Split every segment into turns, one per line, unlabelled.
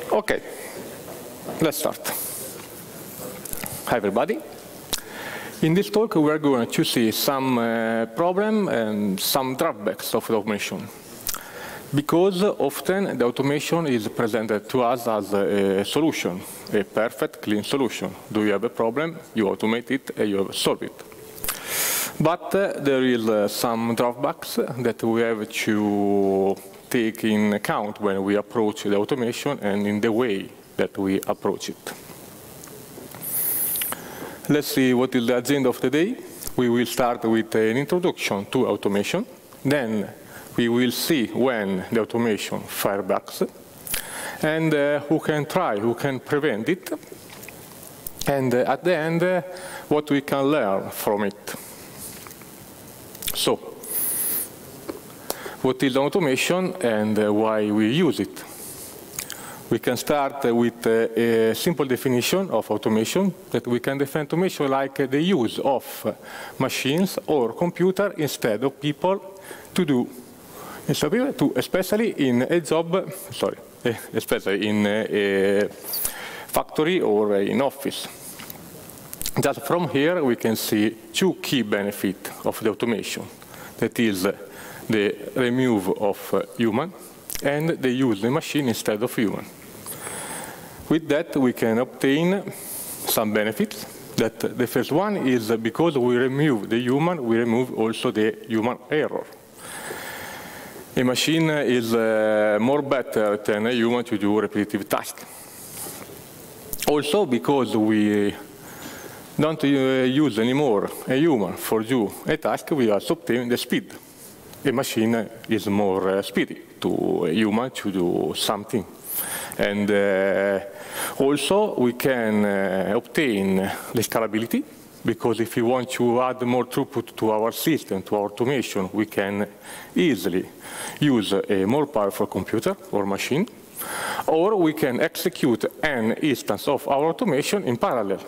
Okay, let's start. Hi, everybody. In this talk, we are going to see some problem and some drawbacks of the automation. Because often the automation is presented to us as a solution, a perfect, clean solution. Do you have a problem? You automate it and you solve it. But there is some drawbacks that we have to take in account when we approach the automation and in the way that we approach it. Let's see what is the agenda of the day. We will start with an introduction to automation. Then we will see when the automation fires bugs, and who can try, who can prevent it, and at the end, what we can learn from it. So, what is automation and why we use it? We can start with a simple definition of automation, that we can define automation like the use of machines or computer instead of people to do, especially in a job, especially in a factory or in office. Just from here, we can see two key benefits of the automation. That is the remove of human and the use of the machine instead of human. With that, we can obtain some benefits. That the first one is because we remove the human, we remove also the human error. A machine is more better than a human to do repetitive tasks. Also because we don't use anymore a human for do a task, we also obtain the speed. A machine is more speedy to a human to do something. And also we can obtain the scalability, because if we want to add more throughput to our system, to our automation, we can easily use a more powerful computer or machine, or we can execute an instance of our automation in parallel.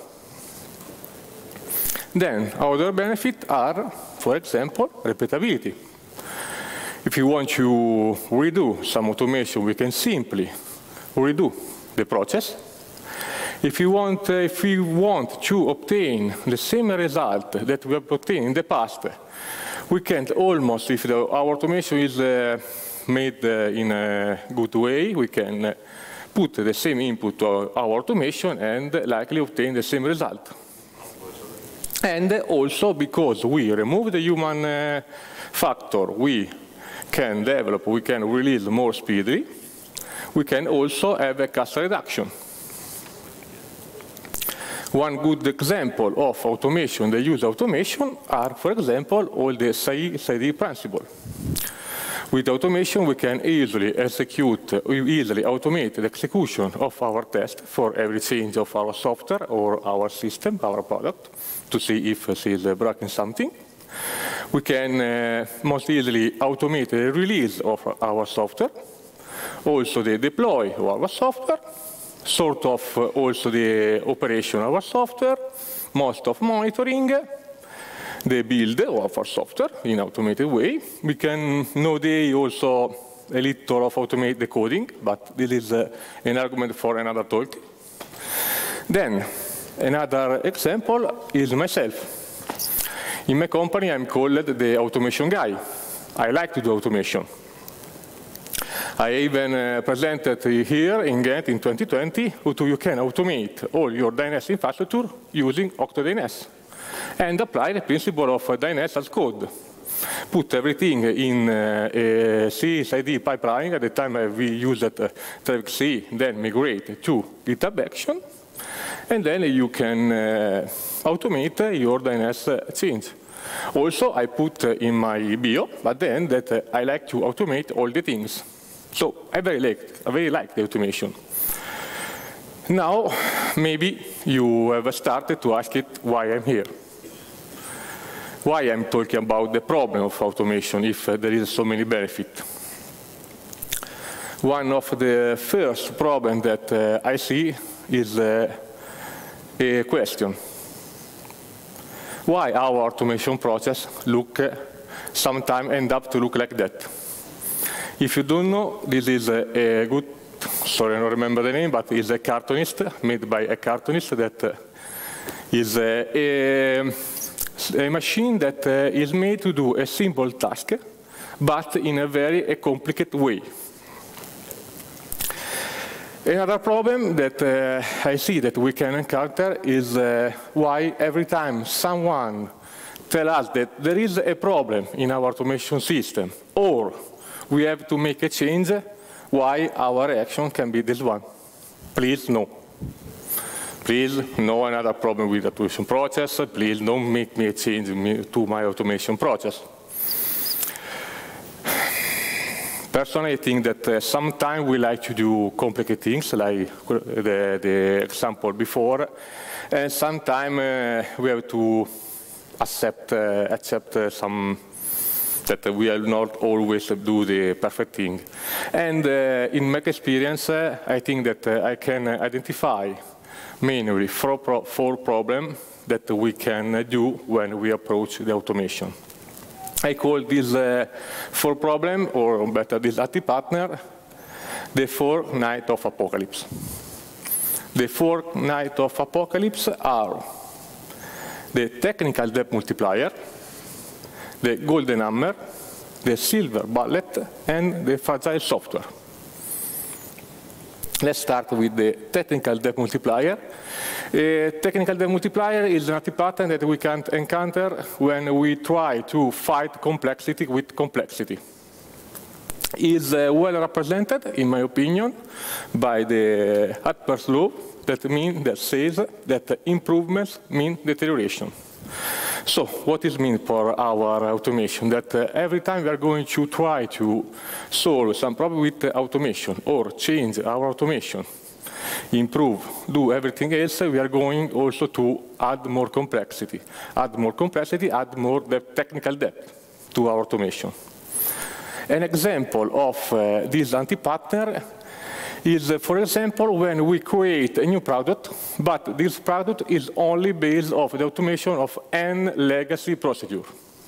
Then other benefits are, for example, repeatability. If you want to redo some automation, we can simply redo the process. If we want to obtain the same result that we have obtained in the past, we can almost, if our automation is made in a good way, we can put the same input to our automation and likely obtain the same result. And also because we remove the human factor, we can develop, we can release more speedily. We can also have a cost reduction. One good example of automation, the use of automation, are, for example, all the CI/CD principle. With automation, we can easily automate the execution of our test for every change of our software or our system, our product, to see if it is breaking something. We can most easily automate the release of our software, also the deploy of our software, sort of also the operation of our software, most of monitoring, the build of our software in automated way. We can nowadays also a little of automate the coding, but this is an argument for another talk. Then another example is myself. In my company, I'm called the automation guy. I like to do automation. I even presented here in Ghent in 2020 how you can automate all your DNS infrastructure using OctaDNS and apply the principle of DNS as code. Put everything in a CI/CD pipeline. At the time we used Traffic.c, then migrate to GitHub Action, and then you can automate your DNS change. Also, I put in my bio at the end that I like to automate all the things. So I very like the automation. Now, maybe you have started to ask it why I'm here. Why I'm talking about the problem of automation if there is so many benefits. One of the first problems that I see is a question. Why our automation process sometimes end up to look like that? If you don't know, this is a good sorry, I don't remember the name, but it's a cartoonist, made by a cartoonist that is a machine that is made to do a simple task, but in a very complicated way. Another problem that I see that we can encounter is why every time someone tells us that there is a problem in our automation system, or we have to make a change, why our reaction can be this one. Please, no. Please, no another problem with the automation process. Please, don't make me a change to my automation process. Personally, I think that sometimes we like to do complicated things, like the example before, and sometimes we have to accept some that we will not always do the perfect thing. And in my experience, I think that I can identify mainly four problems that we can do when we approach the automation. I call this 4 problems, or better, this anti-partner, the 4 nights of apocalypse. The 4 nights of apocalypse are the technical debt multiplier, the golden hammer, the silver bullet, and the fragile software. Let's start with the technical debt multiplier. A technical debt multiplier is an anti-pattern that we can encounter when we try to fight complexity with complexity. It is well represented, in my opinion, by the Harper's law that says that improvements mean deterioration. So what does it mean for our automation? That every time we are going to try to solve some problem with automation or change our automation, improve, do everything else, we are going also to add more complexity. Add more complexity, add more technical depth to our automation. An example of this anti-pattern is, for example, when we create a new product, but this product is only based on the automation of n legacy procedure.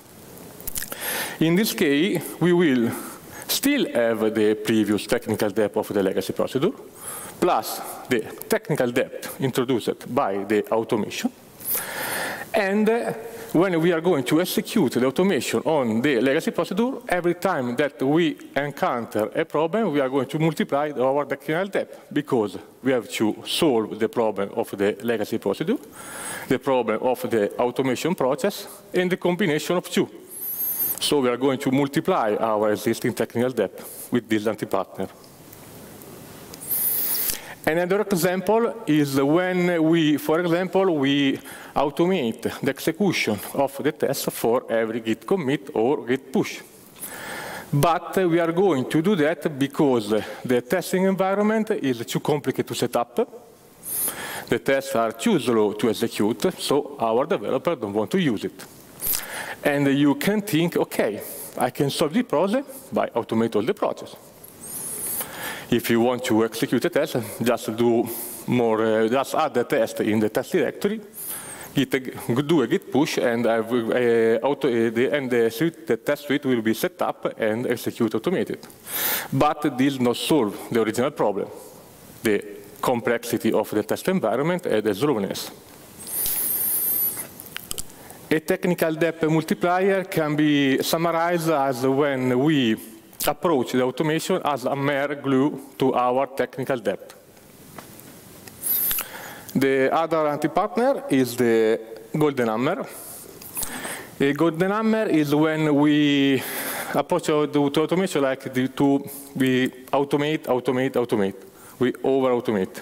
In this case, we will still have the previous technical debt of the legacy procedure, plus the technical debt introduced by the automation. And when we are going to execute the automation on the legacy procedure, every time that we encounter a problem, we are going to multiply our technical debt, because we have to solve the problem of the legacy procedure, the problem of the automation process, and the combination of two. So we are going to multiply our existing technical debt with this anti-partner. Another example is when we, for example, we automate the execution of the test for every git commit or git push. But we are going to do that because the testing environment is too complicated to set up. The tests are too slow to execute, so our developers don't want to use it. And you can think, okay, I can solve the problem by automating all the process. If you want to execute a test, just do more, just add the test in the test directory, do a git push, and the test suite will be set up and execute automated. But this does not solve the original problem, the complexity of the test environment and the slowness. A technical debt multiplier can be summarized as when we approach the automation as a mere glue to our technical debt. The other anti-partner is the golden hammer. A golden hammer is when we approach the automation like we automate. We over-automate.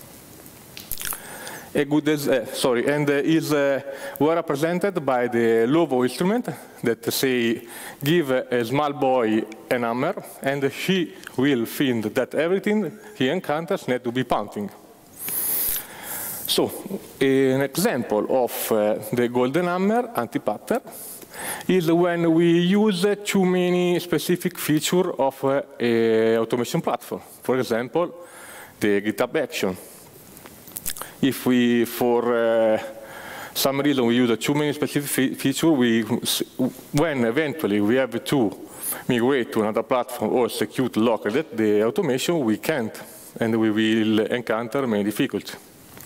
A good, and is well represented by the Lovo instrument that say, give a small boy an hammer, and he will find that everything he encounters needs to be pounding. So, an example of the golden hammer anti-pattern is when we use too many specific features of an automation platform. For example, the GitHub Action. If we, for some reason, we use too many specific features, when eventually we have to migrate to another platform or execute locally the automation, we can't and we will encounter many difficulties.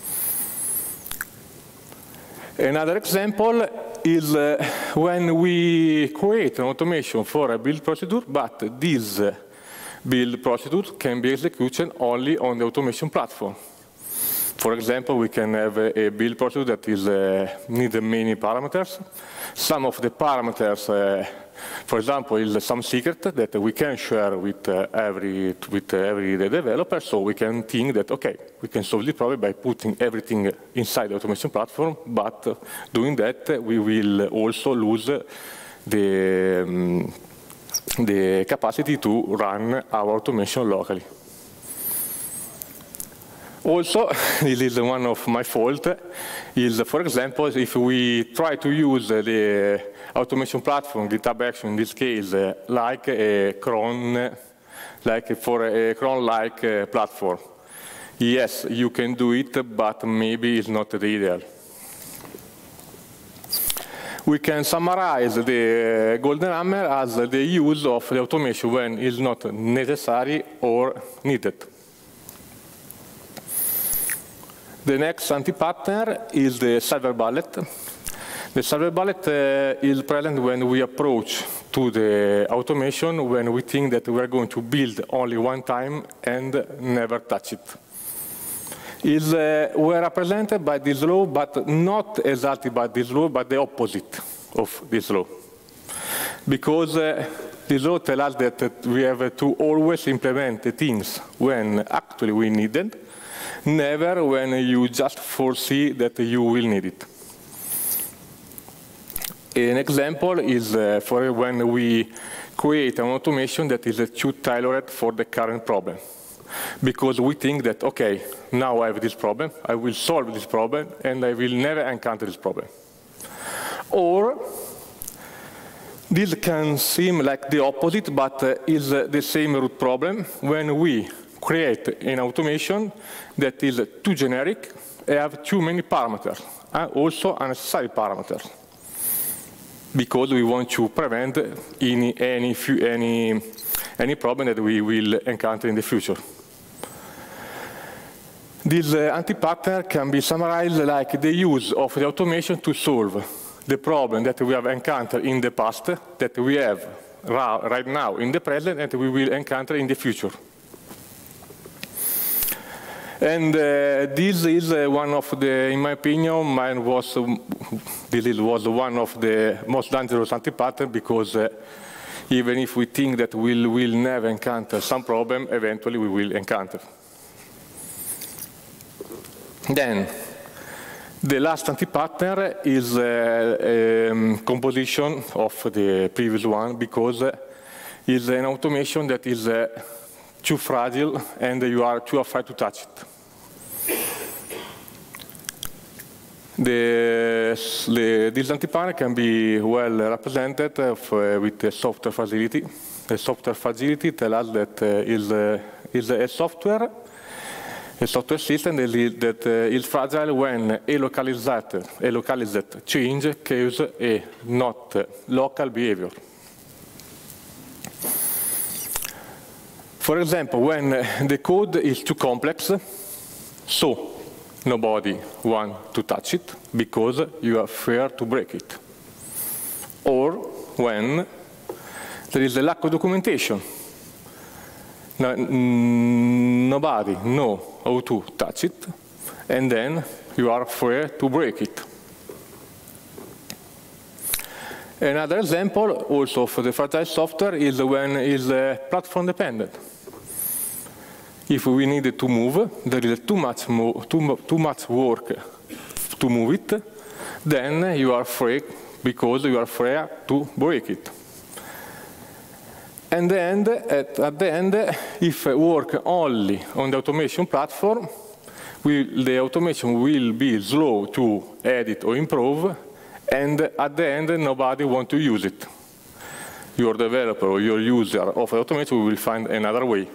Another example is when we create an automation for a build procedure, but this build procedure can be executed only on the automation platform. For example, we can have a build procedure that needs many parameters. Some of the parameters, for example, is some secret that we can share with every developer, so we can think that, okay, we can solve the problem by putting everything inside the automation platform, but doing that, we will also lose the capacity to run our automation locally. Also, this is one of my fault, is, for example, if we try to use the automation platform, GitHub Action in this case, like a cron, like for a cron-like platform. Yes, you can do it, but maybe it's not the ideal. We can summarize the golden hammer as the use of the automation when it's not necessary or needed. The next anti-pattern is the silver bullet. The silver bullet is present when we approach to the automation when we think that we are going to build only one time and never touch it. We are represented by this law, but not exactly by this law, but the opposite of this law. Because this law tells us that we have to always implement the things when actually we need them, never when you just foresee that you will need it. An example is for when we create an automation that is too tailored for the current problem. Because we think that, okay, now I have this problem, I will solve this problem, and I will never encounter this problem. Or, this can seem like the opposite, but is the same root problem when we create an automation that is too generic and have too many parameters, and also unnecessary parameters, because we want to prevent any problem that we will encounter in the future. This anti-pattern can be summarized like the use of the automation to solve the problem that we have encountered in the past, that we have right now in the present, and we will encounter in the future. And this is one of the, in my opinion, this was one of the most dangerous anti-pattern, because even if we think that we will never encounter some problem, eventually we will encounter. Then, the last anti-pattern is a composition of the previous one, because it's an automation that is too fragile and you are too afraid to touch it. This anti-pattern can be well represented with the software fragility. The software fragility tells us that is a software system that is fragile when a localized change causes a not local behavior. For example, when the code is too complex, so nobody wants to touch it because you are afraid to break it. Or when there is a lack of documentation. Nobody knows how to touch it, and then you are afraid to break it. Another example also for the fragile software is when it's platform dependent. If we need to move, there is too much work to move it, then you are afraid because you are afraid to break it. And then, at the end, if we work only on the automation platform, the automation will be slow to edit or improve, and at the end, nobody wants to use it. Your developer or your user of the automation will find another way.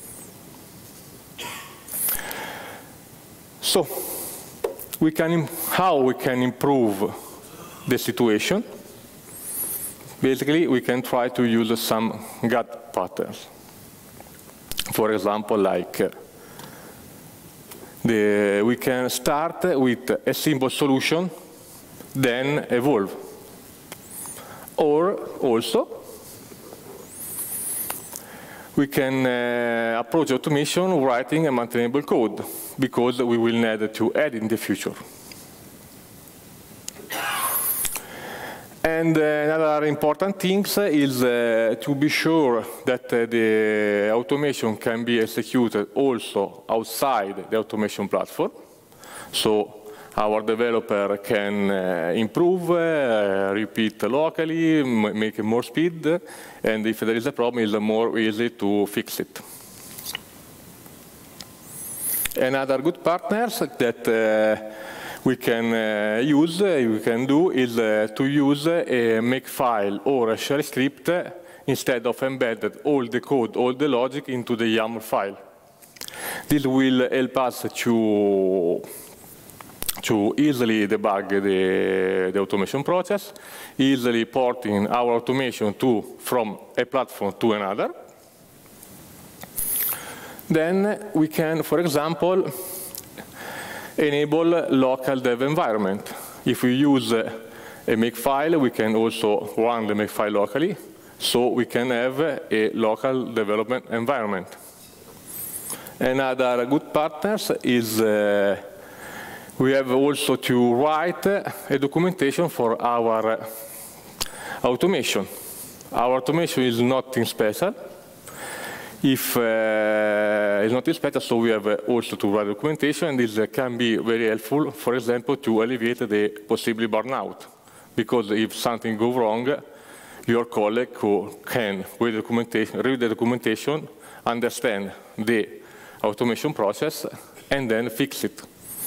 So, how we can improve the situation? Basically, we can try to use some gut patterns. For example, like we can start with a simple solution, then evolve. Or also, we can approach automation writing a maintainable code, because we will need to add in the future. And another important thing is to be sure that the automation can be executed also outside the automation platform. So our developer can improve, repeat locally, make more speed, and if there is a problem, it's more easy to fix it. Another good partners that we can do is to use a Makefile or a shell script instead of embedded all the code, all the logic into the YAML file. This will help us to easily debug the automation process, easily porting our automation from a platform to another. Then we can, for example, enable local dev environment. If we use a Makefile, we can also run the Makefile locally, so we can have a local development environment. Another good partners is we have also to write a documentation for our automation. Our automation is nothing special. If it's not special, so we have also to write documentation, and this can be very helpful, for example, to alleviate the possible burnout. Because if something goes wrong, your colleague can read the documentation, understand the automation process, and then fix it.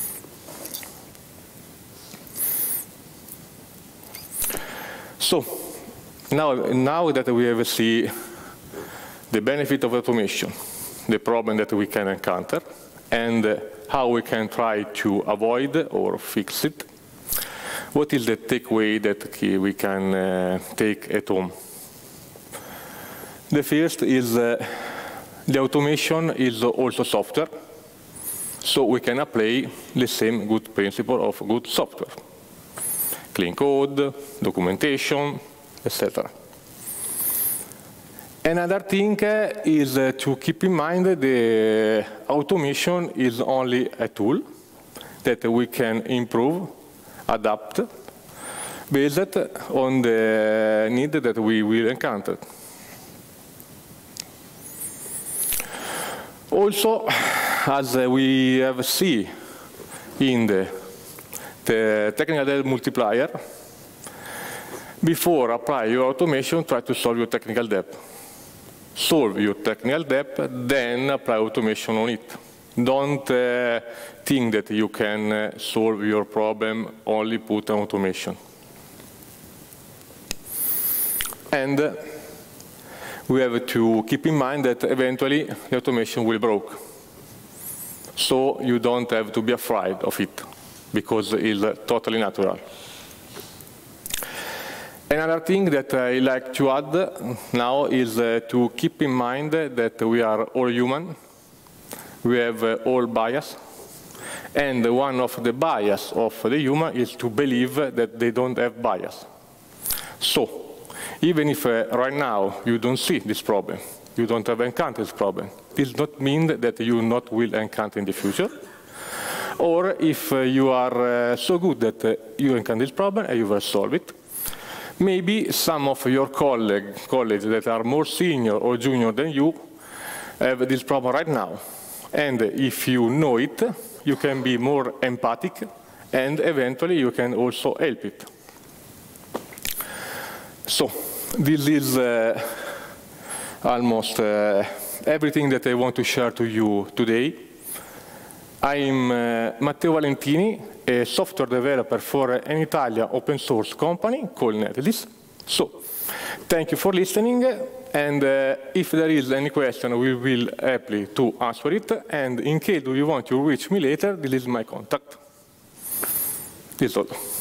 So now that we have seen the benefit of automation, the problem that we can encounter, and how we can try to avoid or fix it, what is the takeaway that we can take at home? The first is the automation is also software, so we can apply the same good principle of good software. Clean code, documentation, etc. Another thing is to keep in mind that the automation is only a tool that we can improve, adapt, based on the need that we will encounter. Also, as we have seen in the technical debt multiplier, before apply your automation, try to solve your technical debt. Solve your technical debt, then apply automation on it. Don't think that you can solve your problem only put on automation. And we have to keep in mind that eventually the automation will break. So you don't have to be afraid of it, because it's totally natural. Another thing that I like to add now is to keep in mind that we are all human. We have all bias. And one of the bias of the human is to believe that they don't have bias. So, even if right now you don't see this problem, you don't have encountered this problem, this does not mean that you not will encounter in the future. Or if you are so good that you encounter this problem and you will solve it, maybe some of your colleagues that are more senior or junior than you have this problem right now. And if you know it, you can be more empathic, and eventually you can also help it. So this is almost everything that I want to share to you today. I'm Matteo Valentini, a software developer for an Italian open source company called Netlist. So, thank you for listening, and if there is any question, we will happily to answer it, and in case you want to reach me later, this is my contact. This is all.